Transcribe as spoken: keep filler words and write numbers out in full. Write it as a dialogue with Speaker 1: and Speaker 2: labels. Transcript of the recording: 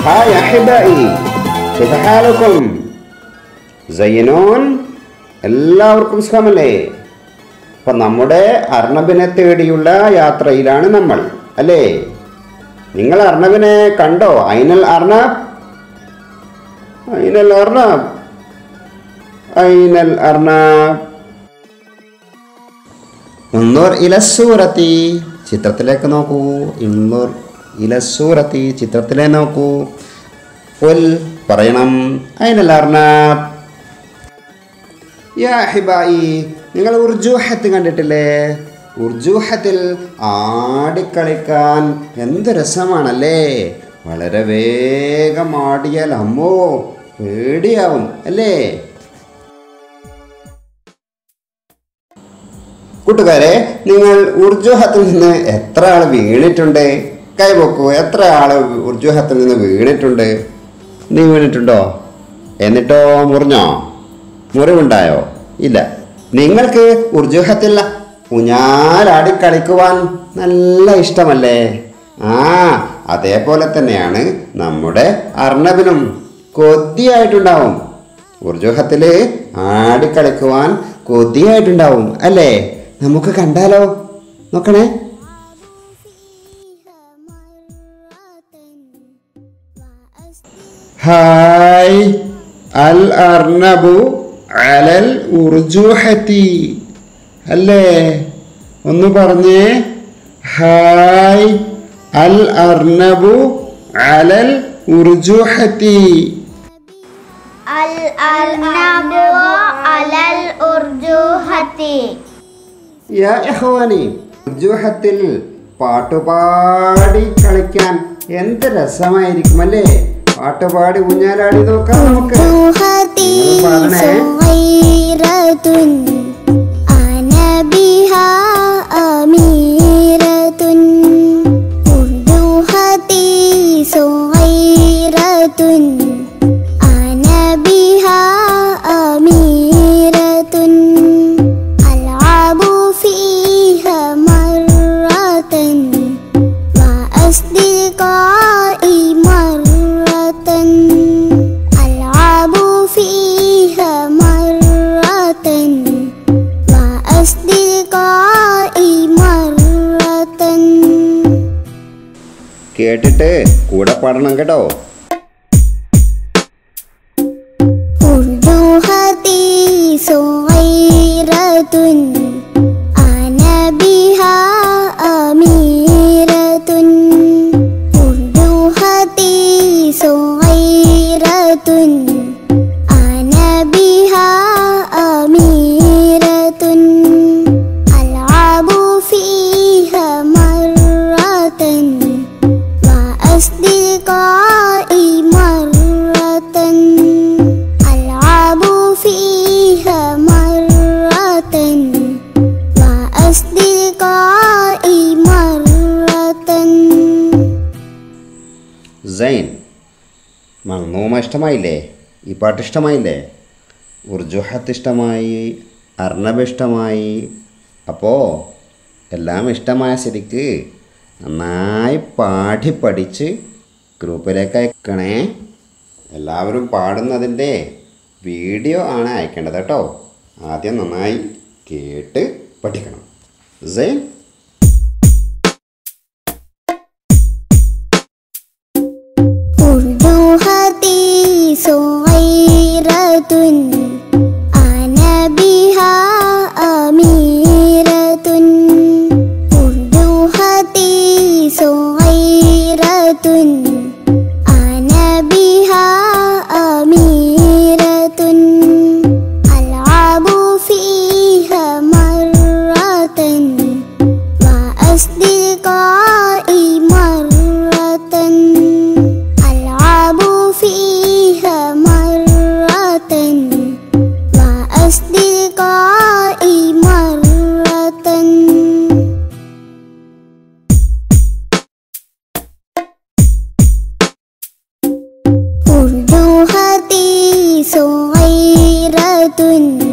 Speaker 1: Hi അഹിബായി, കൈഫ ഹാലുക്കും? സയ്യിനൂൻ, എല്ലാവർക്കും സുഖമല്ലേ? അപ്പം നമ്മുടെ അർണബിനെ തേടിയുള്ള യാത്രയിലാണ് നമ്മൾ, അല്ലേ? നിങ്ങൾ അർണബിനെ കണ്ടോ? ഐനൽ അർണബ്, ഐനൽ അർണബ്, ഐനൽ അർണബ്. ഇൻദുർ ഇലസ്സൂറത്തി, ചിത്രത്തിലേക്ക് നോക്കൂ. ഇൻദുർ ഇലസ്സൂറത്തി, ചിത്രത്തിലെ നോക്കൂ. ഖുൽ, പറയണം. ഐനൽ അർണബ്. യാ ഹിബായി, നിങ്ങൾ ഉർജൂഹത്ത് കണ്ടിട്ടില്ലേ? ഉർജൂഹത്തിൽ ആടിക്കളിക്കാൻ എന്ത് രസമാണല്ലേ? വളരെ വേഗം ആടിയാൽ അമ്മോ പേടിയാവും, അല്ലേ? കൂട്ടുകാരെ, നിങ്ങൾ ഉർജൂഹത്തിൽ നിന്ന് എത്ര ആൾ വീണിട്ടുണ്ട്? കൈവക്കൂ. എത്ര ആൾ ഉർജൂഹത്തിൽ നിന്ന് വീണിട്ടുണ്ട്? നീ വീണിട്ടുണ്ടോ? എന്നിട്ടോ മുറിഞ്ഞോ? മുറിവുണ്ടായോ? ഇല്ല. നിങ്ങൾക്ക് ഉർജൂഹത്തിൽ ഊഞ്ഞാലാടി കളിക്കുവാൻ നല്ല ഇഷ്ടമല്ലേ? ആ, അതേപോലെ തന്നെയാണ് നമ്മുടെ അർണബിനും കൊതിയായിട്ടുണ്ടാവും. ഉർജൂഹത്തിൽ ആടിക്കളിക്കുവാൻ കൊതിയായിട്ടുണ്ടാവും, അല്ലേ? നമുക്ക് കണ്ടാലോ? നോക്കണേ. ഹായ് അൽ അർണബു അലൽ ഉർജൂഹത്തി, അല്ലേ? ഒന്ന് പറഞ്ഞേ. ഹായ് അൽ അർണബു അലൽ ഉർജൂഹത്തി.
Speaker 2: അൽ അർണബു അലൽ ഉർജൂഹത്തി.
Speaker 1: യാ ഇഖ്വാനി, ഉർജൂഹത്തിൽ പാട്ടുപാടി കളിക്കാൻ എന്ത് രസമായിരിക്കും, അല്ലേ? പാട്ടുപാടി ഊഞ്ഞാലാടി നോക്കാം നമുക്ക്. പാടണേ. കേട്ടിട്ട് കൂടെ പാടണം കേട്ടോ.
Speaker 2: ഉർജൂഹത്തി സുഗൈറത്തുൻ അന ബിഹാ അമീറത്തുൻ. ഉർജൂഹത്തി സുഗൈറത്തുൻ അന ബിഹാ അമീറത്തുൻ. അൽഅബു ഫീഹ മർറതൻ أصدقائي مرة. ألعب فيها مرة وأصدقائي مرة.
Speaker 1: സൈൻ, മങ്നൂമ ഇഷ്ടമായില്ലേ? ഈ പാട്ട് ഇഷ്ടമായില്ലേ? ഉർജൂഹത്ത് ഇഷ്ടമായി, അർണബ് ഇഷ്ടമായി. അപ്പോൾ എല്ലാം ഇഷ്ടമായ സ്ഥിതിക്ക് നന്നായി പാടി പഠിച്ച് ഗ്രൂപ്പിലേക്ക് അയക്കണേ. എല്ലാവരും പാടുന്നതിൻ്റെ വീഡിയോ ആണ് അയക്കേണ്ടത് കേട്ടോ. ആദ്യം നന്നായി കേട്ട് പഠിക്കണം. സൈൻ.
Speaker 2: ഉർജൂഹത്തി സുഗൈറത്തുൻ അന ബിഹാ അമീറത്തുൻ. ഉർജൂഹത്തി സുഗൈറത്തുൻ അന ബിഹാ അമീറത്തുൻ. അൽഅബു ഫീഹ മർറതൻ വഅസ്ദിഖാഇ മർറതൻ. അൽഅബു ഫീഹ മർറതൻ വഅസ്ദിഖാഇ മർറതൻ. ഉർജൂഹത്തി സുഗൈറത്തുൻ